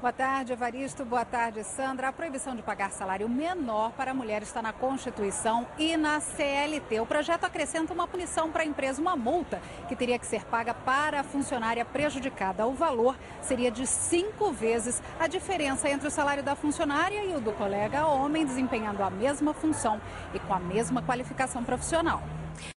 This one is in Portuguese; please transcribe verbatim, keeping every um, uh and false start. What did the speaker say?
Boa tarde, Evaristo. Boa tarde, Sandra. A proibição de pagar salário menor para a mulher está na Constituição e na C L T. O projeto acrescenta uma punição para a empresa, uma multa que teria que ser paga para a funcionária prejudicada. O valor seria de cinco vezes a diferença entre o salário da funcionária e o do colega homem desempenhando a mesma função e com a mesma qualificação profissional.